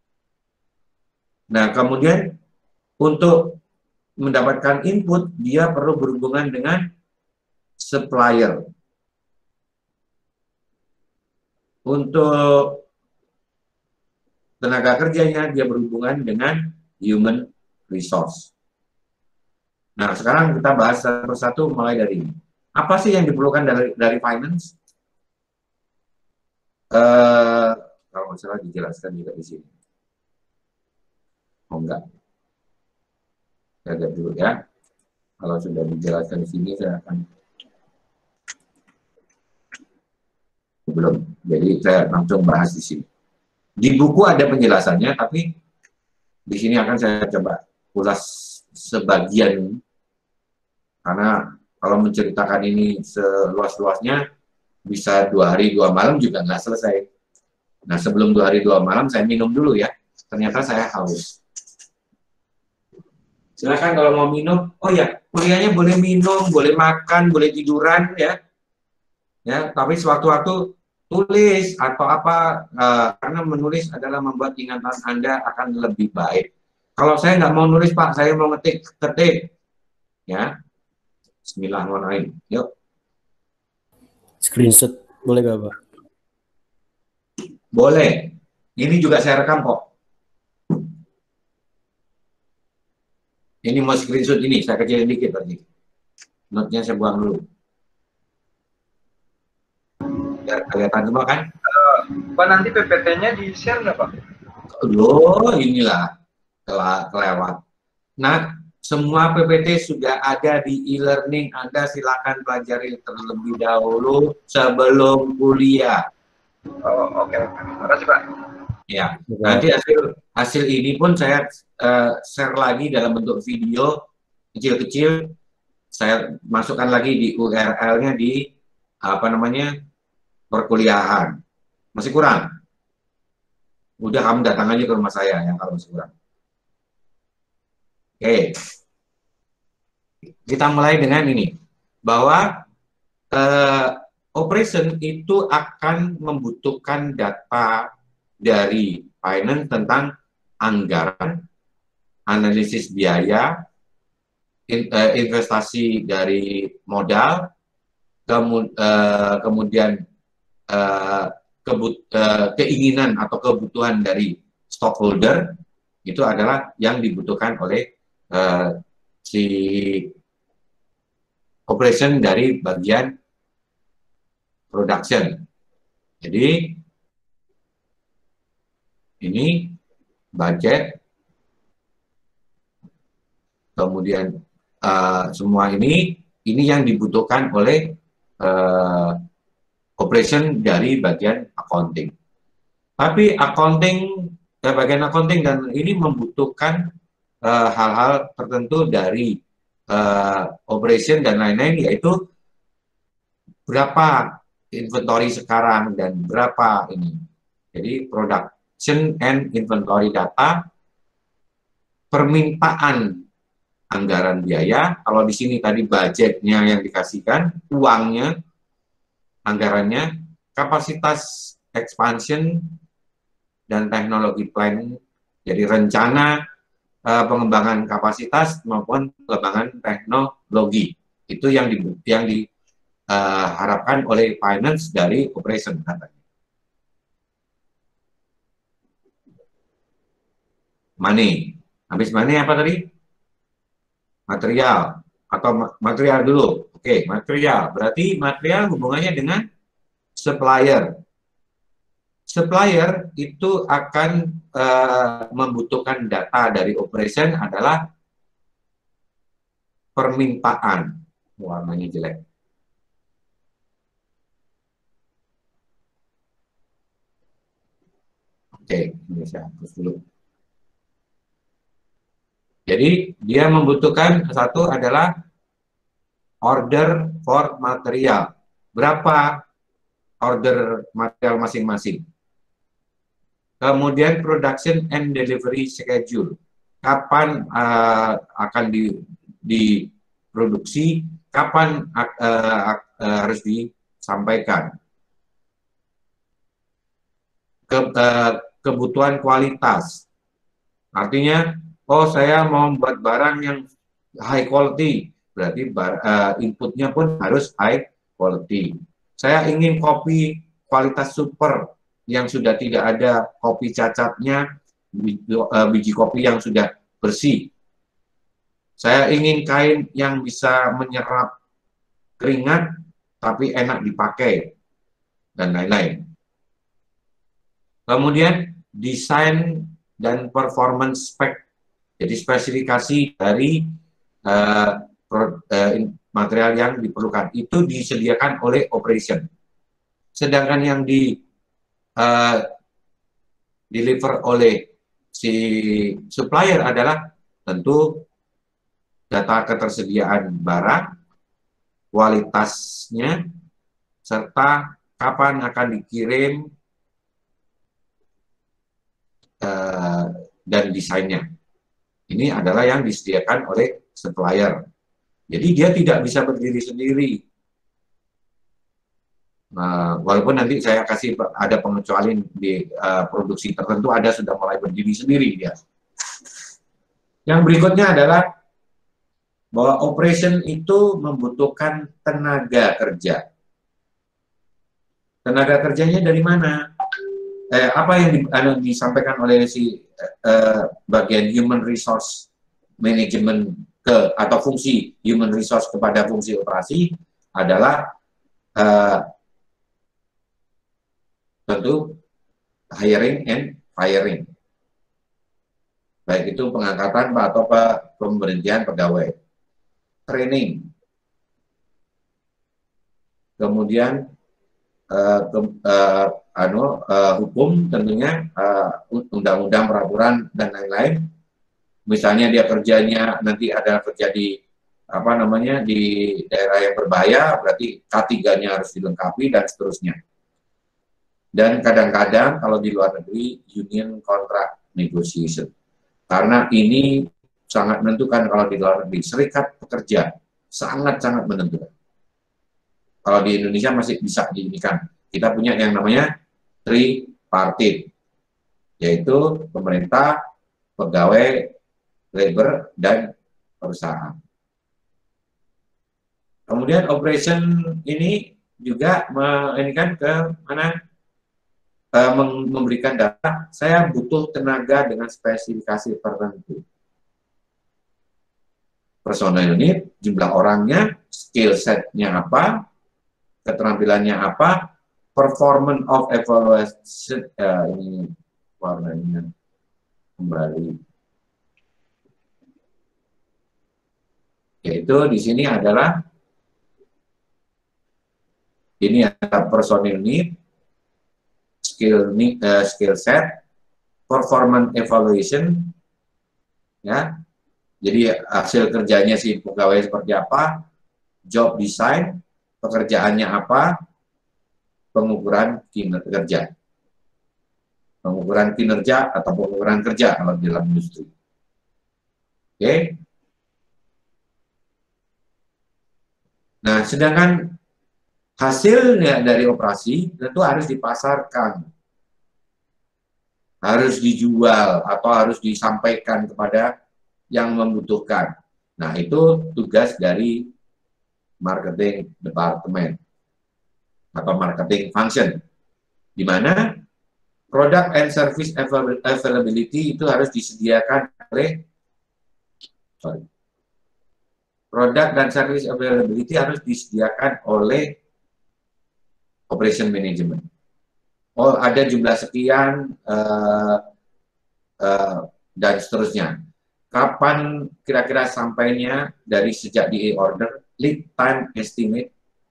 Nah, kemudian untuk mendapatkan input, dia perlu berhubungan dengan supplier. Untuk tenaga kerjanya, dia berhubungan dengan human resource. Nah, sekarang kita bahas satu persatu mulai dari ini. Apa sih yang diperlukan dari, dari finance? Uh, kalau nggak salah dijelaskan juga di sini. Oh enggak. Saya lihat dulu ya. Kalau sudah dijelaskan di sini, saya akan belum. Jadi saya langsung bahas di sini. Di buku ada penjelasannya, tapi di sini akan saya coba ulas sebagian karena kalau menceritakan ini seluas-luasnya bisa dua hari dua malam juga nggak selesai. Nah, sebelum dua hari dua malam saya minum dulu ya. Ternyata saya haus. Silakan kalau mau minum. Oh ya, kuliahnya boleh minum, boleh makan, boleh tiduran ya. Ya, tapi sewaktu-waktu tulis atau apa uh, karena menulis adalah membuat ingatan Anda akan lebih baik. Kalau saya nggak mau nulis Pak, saya mau ngetik, ketik. Ya. Bismillahirrahmanirrahim. Yuk. Screenshot boleh gak Pak? Boleh. Ini juga saya rekam kok. Ini mau screenshot ini, saya kecilin dikit tadi. Note-nya saya buang dulu. Biar kelihatan semua kan? Uh, Pak, nanti P P T-nya di-share nggak Pak? Loh, inilah kelewat. Nah, semua P P T sudah ada di e-learning. Anda silakan pelajari terlebih dahulu sebelum kuliah. Oh, oke. Okay. Terima kasih Pak. Ya, nanti hasil hasil ini pun saya uh, share lagi dalam bentuk video kecil-kecil. Saya masukkan lagi di U R L-nya di apa namanya perkuliahan. Masih kurang? Udah kamu datang aja ke rumah saya yang kalau masih kurang. Oke, kita mulai dengan ini, bahwa uh, operation itu akan membutuhkan data dari finance tentang anggaran, analisis biaya, in, uh, investasi dari modal, kemu, uh, kemudian uh, kebut, uh, keinginan atau kebutuhan dari stockholder, itu adalah yang dibutuhkan oleh Uh, si operation dari bagian production. Jadi ini budget, kemudian uh, semua ini ini yang dibutuhkan oleh uh, operation dari bagian accounting. Tapi accounting, ya bagian accounting dan ini membutuhkan uh, hal-hal tertentu dari uh, operation dan lain-lain, yaitu berapa inventory sekarang dan berapa ini. Jadi production and inventory data, permintaan anggaran biaya. Kalau di sini tadi budgetnya yang dikasihkan, uangnya, anggarannya, kapasitas expansion dan teknologi planning. Jadi rencana uh, pengembangan kapasitas maupun pengembangan teknologi. Itu yang di, yang diharapkan uh, oleh finance dari operation katanya. Money. Habis money apa tadi? Material. Atau ma material dulu. Oke, material. Berarti material hubungannya dengan supplier. Supplier itu akan uh, membutuhkan data dari operation adalah permintaan. Warnanya jelek. Oke, ini saya hapus dulu. Jadi dia membutuhkan satu adalah order for material. Berapa order material masing-masing? Kemudian production and delivery schedule. Kapan uh, akan di, diproduksi, kapan uh, uh, harus disampaikan. Ke, uh, kebutuhan kualitas. Artinya, oh saya mau membuat barang yang high quality, berarti bar, uh, inputnya pun harus high quality. Saya ingin kopi kualitas super, yang sudah tidak ada kopi cacatnya, biji, uh, biji kopi yang sudah bersih. Saya ingin kain yang bisa menyerap keringat, tapi enak dipakai, dan lain-lain. Kemudian, desain dan performance spec. Jadi spesifikasi dari uh, pro, uh, material yang diperlukan itu disediakan oleh operation. Sedangkan yang di uh, deliver oleh si supplier adalah tentu data ketersediaan barang, kualitasnya, serta kapan akan dikirim uh, dan desainnya. Ini adalah yang disediakan oleh supplier. Jadi dia tidak bisa berdiri sendiri. Nah, walaupun nanti saya kasih ada pengecualian di uh, produksi tertentu, ada sudah mulai berdiri sendiri dia. Yang berikutnya adalah bahwa operation itu membutuhkan tenaga kerja. Tenaga kerjanya dari mana? Eh, apa yang di, anu, disampaikan oleh si eh, bagian human resource management ke atau fungsi human resource kepada fungsi operasi adalah eh, tentu hiring and firing, baik itu pengangkatan atau pemberhentian pegawai, training, kemudian uh, ke, uh, anu uh, hukum tentunya, undang-undang, uh, peraturan dan lain-lain. Misalnya dia kerjanya nanti ada kerja di apa namanya di daerah yang berbahaya, berarti K tiga-nya harus dilengkapi dan seterusnya. Dan kadang-kadang kalau di luar negeri union contract negotiation, karena ini sangat menentukan. Kalau di luar negeri serikat pekerja sangat-sangat menentukan. Kalau di Indonesia masih bisa diinikan. Kita punya yang namanya tripartite, yaitu pemerintah, pegawai, labor, dan perusahaan. Kemudian operation ini juga ini kan ke mana e, memberikan data. Saya butuh tenaga dengan spesifikasi tertentu. Personal unit, jumlah orangnya, skill set-nya apa, keterampilannya apa, performance of evaluation, uh, ini warnanya kembali. Yaitu di sini adalah ini adalah personil unit, skill uh, skill set, performance evaluation, ya. Jadi hasil kerjanya si pegawai seperti apa, job design, pekerjaannya apa, pengukuran kinerja, pengukuran kinerja atau pengukuran kerja kalau di dalam industri. Oke. Okay. Nah, sedangkan hasilnya dari operasi tentu harus dipasarkan, harus dijual atau harus disampaikan kepada yang membutuhkan. Nah, itu tugas dari marketing department atau marketing function, di mana product and service availability itu harus disediakan oleh sorry, produk dan service availability harus disediakan oleh operation management. Oh, ada jumlah sekian uh, uh, dan seterusnya. Kapan kira-kira sampainya dari sejak di order, lead time estimate,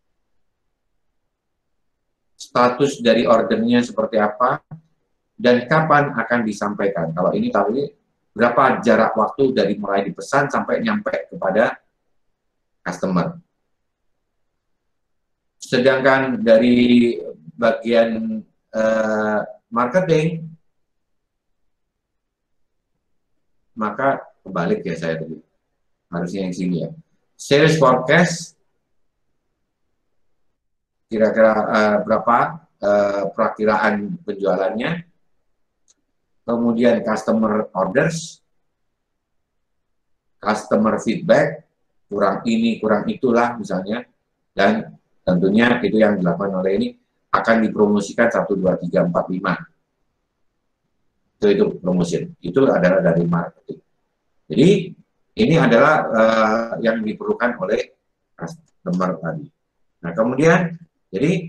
status dari ordernya seperti apa, dan kapan akan disampaikan. Kalau ini tahu berapa jarak waktu dari mulai dipesan sampai nyampe kepada customer. Sedangkan dari bagian uh, marketing, maka kebalik ya saya tadi. Harusnya yang sini ya. Sales forecast, kira-kira uh, berapa uh, perakiraan penjualannya. Kemudian customer orders, customer feedback, kurang ini, kurang itulah misalnya, dan tentunya itu yang dilakukan oleh ini akan dipromosikan satu, dua, tiga, empat, lima. Itu, itu promotion. Itu adalah dari marketing. Jadi, ini adalah uh, yang diperlukan oleh customer tadi. Nah, kemudian, jadi,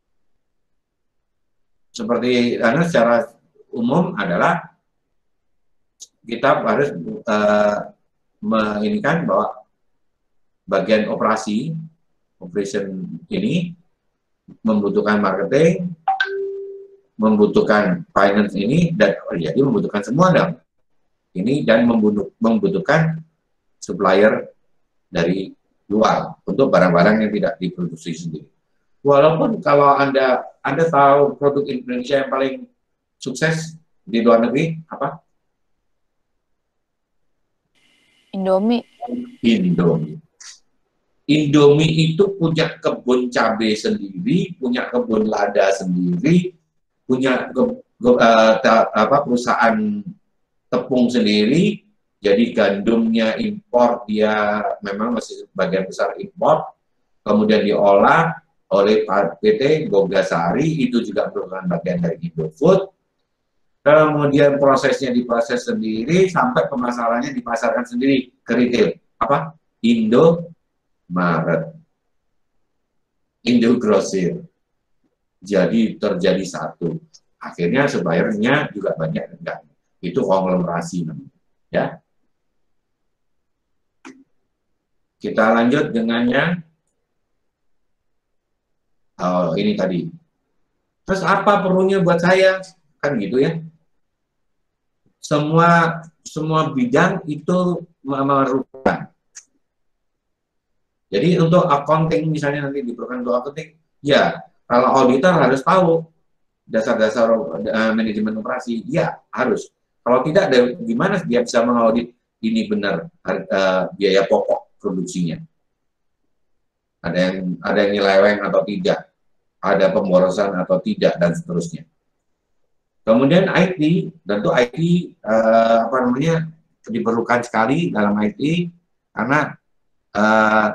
seperti anu, secara umum adalah kita harus uh, menginginkan bahwa bagian operasi, operation ini membutuhkan marketing, membutuhkan finance ini, dan oh, jadi membutuhkan semua dong. Ini dan membutuhkan supplier dari luar untuk barang-barang yang tidak diproduksi sendiri. Walaupun kalau Anda Anda tahu produk Indonesia yang paling sukses di luar negeri apa? Indomie. Indomie. Indomie itu punya kebun cabai sendiri, punya kebun lada sendiri, punya ke, ke, uh, ta, apa, perusahaan tepung sendiri. Jadi gandumnya impor, dia memang masih sebagian besar impor, kemudian diolah oleh P T Bogasari, itu juga merupakan bagian dari Indofood. Kemudian prosesnya diproses sendiri sampai pemasarannya dipasarkan sendiri ke retail. Apa? Indo Maret, Indogrosir. Jadi terjadi satu. Akhirnya suppliernya juga banyak enggak. Itu konglomerasi namanya. Ya. Kita lanjut dengannya. Oh, ini tadi. Terus apa perlunya buat saya? Kan gitu ya. Semua semua bidang itu memerlukan. Jadi untuk accounting misalnya nanti diperlukan untuk accounting, ya kalau auditor harus tahu dasar-dasar uh, manajemen operasi, ya harus. Kalau tidak, gimana dia bisa mengaudit ini benar uh, biaya pokok produksinya? Ada yang ada yang nyeleweng atau tidak, ada pemborosan atau tidak, dan seterusnya. Kemudian I T, tentu I T uh, apa namanya diperlukan sekali dalam I T karena uh,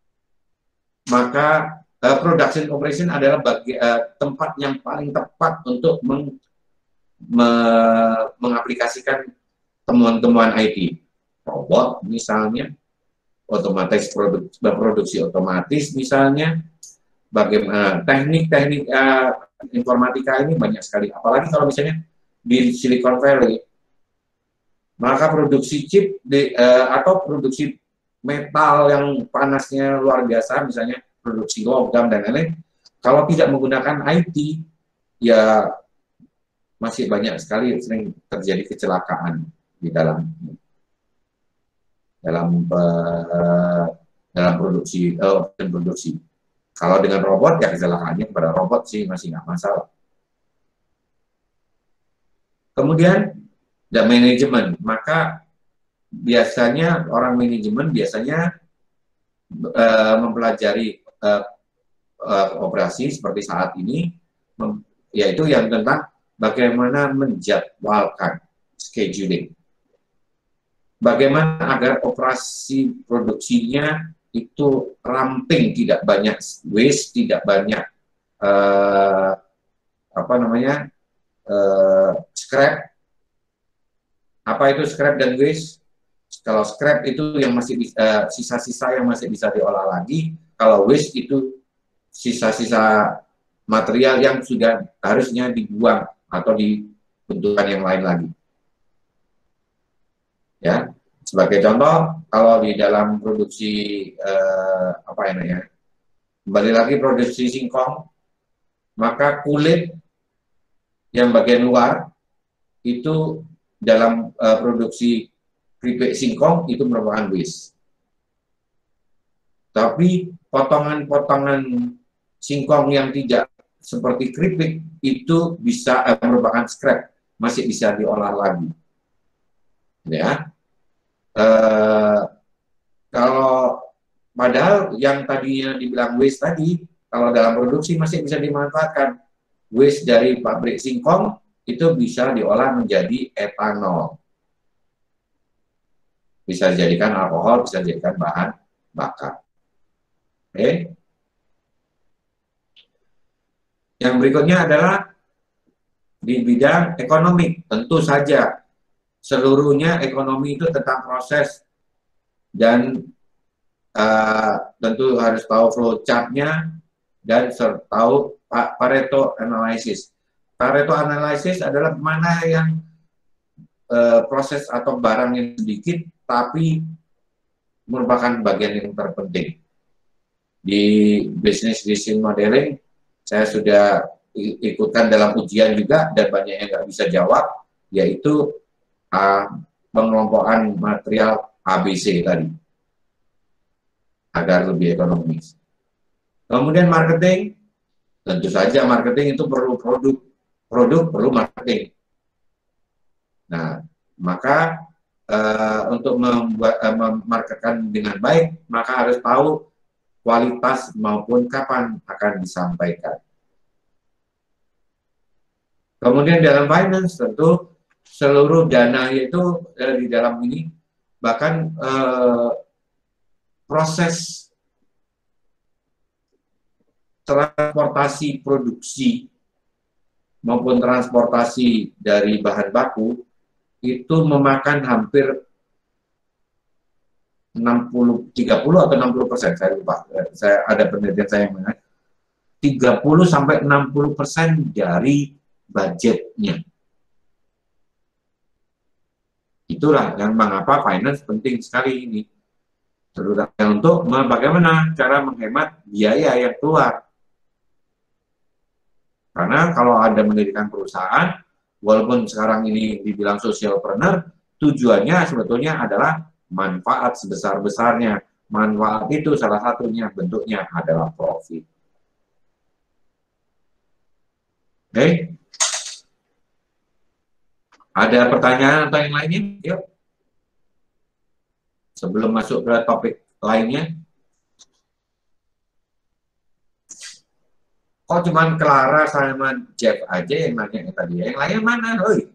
maka uh, production operation adalah bagi, uh, tempat yang paling tepat untuk meng, me, mengaplikasikan temuan-temuan I T. Robot misalnya, otomatis produk, produksi otomatis misalnya, bagaimana teknik-teknik uh, informatika ini banyak sekali. Apalagi kalau misalnya di Silicon Valley, maka produksi chip di, uh, atau produksi metal yang panasnya luar biasa, misalnya produksi logam dan lain-lain, kalau tidak menggunakan I T, ya masih banyak sekali sering terjadi kecelakaan di dalam dalam uh, dalam produksi uh, produksi. Kalau dengan robot ya kecelakaannya pada robot sih masih nggak masalah. Kemudian dan manajemen, maka biasanya orang manajemen biasanya uh, mempelajari uh, uh, operasi seperti saat ini, yaitu yang tentang bagaimana menjadwalkan scheduling. Bagaimana agar operasi produksinya itu ramping, tidak banyak waste, tidak banyak uh, apa namanya uh, scrap. Apa itu scrap dan waste? Kalau scrap itu yang masih sisa-sisa uh, yang masih bisa diolah lagi. Kalau waste itu sisa-sisa material yang sudah harusnya dibuang atau dibentukkan yang lain lagi. Ya. Sebagai contoh, kalau di dalam produksi eh, apa ya namanya, kembali lagi produksi singkong, maka kulit yang bagian luar itu dalam eh, produksi keripik singkong itu merupakan waste. Tapi potongan-potongan singkong yang tidak seperti keripik itu bisa eh, merupakan scrap, masih bisa diolah lagi. Ya. Uh, kalau padahal yang tadinya dibilang waste tadi, kalau dalam produksi masih bisa dimanfaatkan. Waste dari pabrik singkong itu bisa diolah menjadi etanol. Bisa dijadikan alkohol, bisa dijadikan bahan bakar. Oke. Okay. Yang berikutnya adalah di bidang ekonomi, tentu saja. Seluruhnya ekonomi itu tentang proses dan uh, tentu harus tahu flow chart-nya dan tahu Pareto analysis. Pareto analysis adalah mana yang uh, proses atau barang yang sedikit tapi merupakan bagian yang terpenting. Di business decision modeling saya sudah ikutkan dalam ujian juga dan banyak yang nggak bisa jawab, yaitu Uh, pengelompokan material A B C tadi agar lebih ekonomis. Kemudian marketing, tentu saja marketing itu perlu produk, produk perlu marketing. Nah, maka uh, untuk membuat uh, memarketkan dengan baik, maka harus tahu kualitas maupun kapan akan disampaikan. Kemudian dalam finance tentu seluruh dana itu eh, di dalam ini, bahkan eh, proses transportasi produksi maupun transportasi dari bahan baku itu memakan hampir enam puluh, tiga puluh atau enam puluh persen, saya lupa, saya ada penelitian saya yang mengatakan tiga puluh sampai enam puluh persen dari budgetnya. Itulah yang mengapa finance penting sekali ini, terutama untuk bagaimana cara menghemat biaya yang keluar. Karena kalau Anda mendirikan perusahaan, walaupun sekarang ini dibilang socialpreneur, tujuannya sebetulnya adalah manfaat sebesar-besarnya. Manfaat itu salah satunya bentuknya adalah profit. Oke? Okay? Ada pertanyaan atau yang lainnya? Yuk. Sebelum masuk ke topik lainnya. Kok cuman Clara sama Jeff aja yang nanya tadi? Yang lain mana? Oi.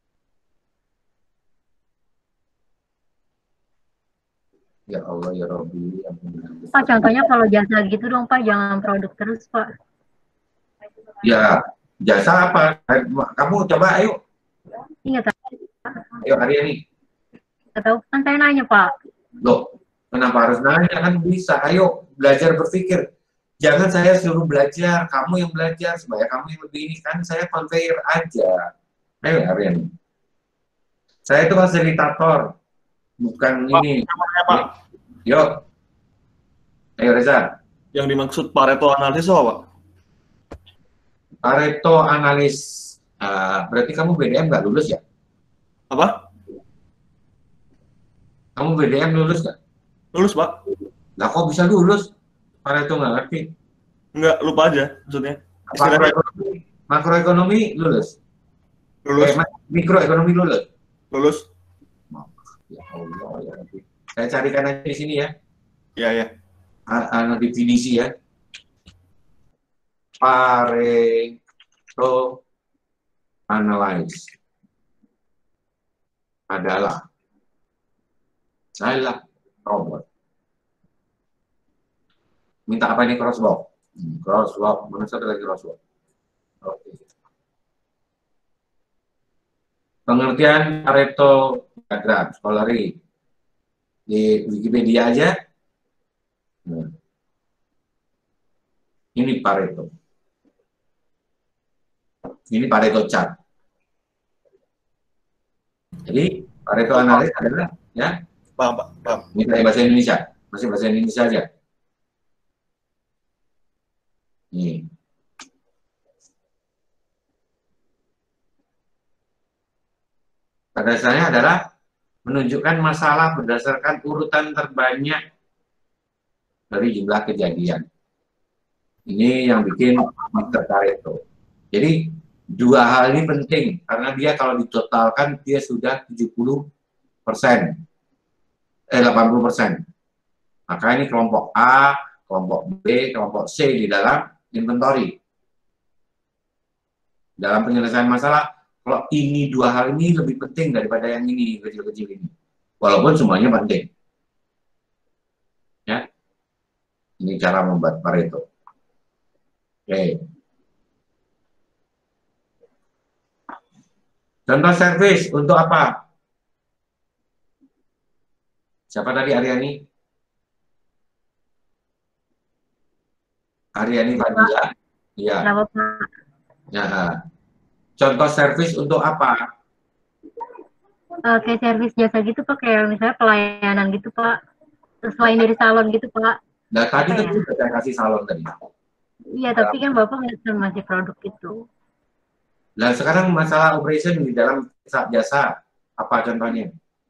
Ya Allah, ya Rabbi. Pak, contohnya kalau jasa gitu dong Pak, jangan produk terus Pak. Ya, jasa apa? Kamu coba ayo. Iya, Ayo Aryani. Nggak tahu, kan saya nanya Pak. Loh, kenapa harus nanya? Kan bisa. Ayo belajar berpikir. Jangan saya suruh belajar, kamu yang belajar supaya kamu yang lebih ini. Kan saya conveyor aja. Ayo Aryani. Saya itu fasilitator, bukan Pak, ini. namanya, Pak. Yuk. Ayo Reza. Yang dimaksud Pareto analisis apa, Pak? Pareto analis Uh, berarti kamu B D M nggak lulus ya? Apa? Kamu B D M lulus nggak? Lulus, Pak. Lah kok bisa lulus? Pareto nggak ngerti. Enggak, lupa aja maksudnya. Istilahnya Makroekonomi, makroekonomi lulus. lulus, Eh, mikroekonomi lulus. lulus. Ya Allah, ya Rabbi. Saya carikan aja di sini ya. Ya, ya. Anu definisi ya. Pareto analyze adalah adalah robot. Minta apa ini crosswalk? Hmm, crosswalk, mana satu lagi crosswalk? Oke. Pengertian Pareto diagram, Scholarly di Wikipedia aja. Hmm. Ini Pareto. Ini Pareto chart. Jadi Pareto analis adalah ya. Paham, Pak. Paham. Ini dari bahasa Indonesia, masih bahasa Indonesia aja. Nih. Pada dasarnya adalah menunjukkan masalah berdasarkan urutan terbanyak dari jumlah kejadian. Ini yang bikin Mister Pareto. Jadi dua hal ini penting karena dia kalau ditotalkan dia sudah tujuh puluh persen, eh delapan puluh persen. Maka ini kelompok A, kelompok B, kelompok C di dalam inventory. Dalam penyelesaian masalah, kalau ini dua hal ini lebih penting daripada yang ini kecil-kecil ini. Walaupun semuanya penting. Ya. Ini cara membuat Pareto. Oke. Contoh servis untuk apa? Siapa tadi Aryani? Aryani Fadila. Iya. Kenapa, Pak? Ya. Contoh servis untuk apa? Uh, kayak servis jasa gitu, Pak. Kayak misalnya pelayanan gitu, Pak. Selain dari salon gitu, Pak. Nah, tadi Apa kan ya? sudah saya kasih salon tadi. Iya, tapi kan Bapak nggak masih produk itu. Nah, sekarang masalah operation di dalam jasa, apa contohnya?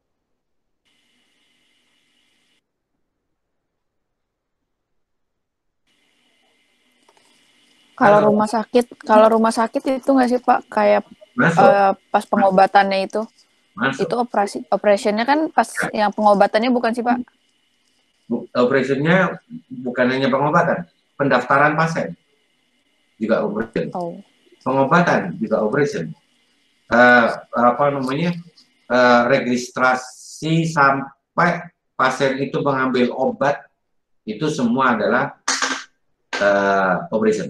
Kalau Halo. rumah sakit, kalau rumah sakit itu nggak sih Pak, kayak Masuk, eh, pas pengobatannya itu, masuk. itu operasi, operationnya kan pas yang pengobatannya bukan sih Pak? Bu- Operationnya bukan hanya pengobatan, pendaftaran pasien juga operation, Oh, pengobatan juga operation. Eh, apa namanya? Eh, registrasi sampai pasien itu mengambil obat itu semua adalah eh, operation.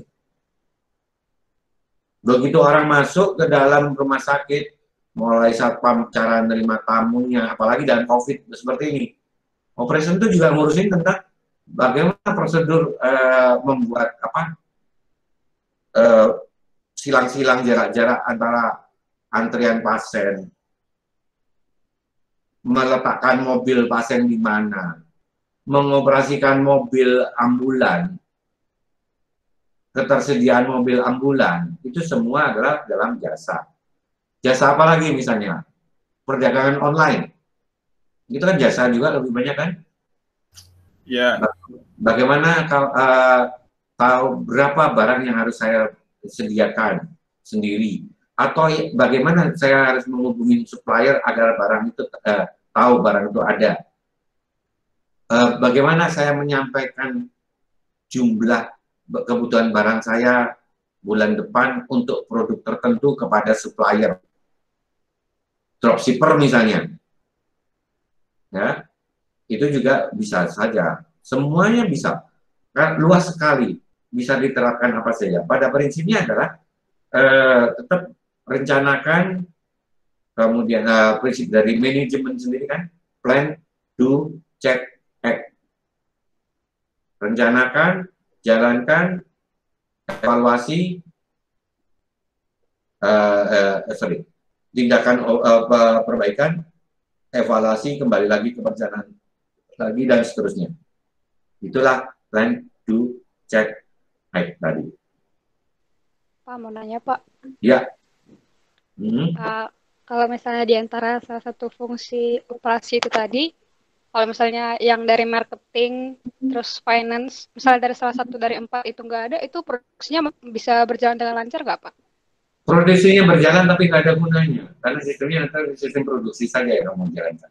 Begitu orang masuk ke dalam rumah sakit, mulai satpam cara menerima tamunya, apalagi dalam COVID seperti ini, operation itu juga ngurusin tentang bagaimana prosedur eh, membuat apa eh, silang-silang jarak-jarak antara antrian pasien, meletakkan mobil pasien di mana, mengoperasikan mobil ambulan, ketersediaan mobil ambulan, itu semua adalah dalam jasa. Jasa apa lagi misalnya? Perdagangan online. Itu kan jasa juga lebih banyak kan? Ya. Bagaimana kalau uh, tahu berapa barang yang harus saya sediakan sendiri? Atau bagaimana saya harus menghubungi supplier agar barang itu uh, tahu barang itu ada? Uh, bagaimana saya menyampaikan jumlah kebutuhan barang saya bulan depan untuk produk tertentu kepada supplier, dropshipper misalnya, ya itu juga bisa saja, semuanya bisa, kan luas sekali, bisa diterapkan apa saja. Pada prinsipnya adalah eh, tetap rencanakan, kemudian eh, prinsip dari manajemen sendiri kan, plan, do, check, act, rencanakan, jalankan, evaluasi, uh, uh, sorry, tindakan uh, perbaikan, evaluasi, kembali lagi ke perencanaan lagi dan seterusnya. Itulah plan, do, check, act tadi. Pak, mau nanya Pak. Ya. Hmm. Uh, kalau misalnya di antara salah satu fungsi operasi itu tadi, kalau misalnya yang dari marketing, terus finance, misalnya dari salah satu dari empat itu nggak ada, itu produksinya bisa berjalan dengan lancar nggak, Pak? Produksinya berjalan tapi nggak ada gunanya, karena sistemnya nanti sistem produksi saja yang kamu jalankan.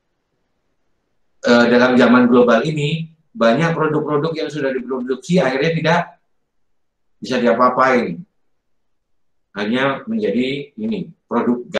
Uh, dalam zaman global ini, banyak produk-produk yang sudah diproduksi akhirnya tidak bisa diapa-apain. Hanya menjadi ini, produk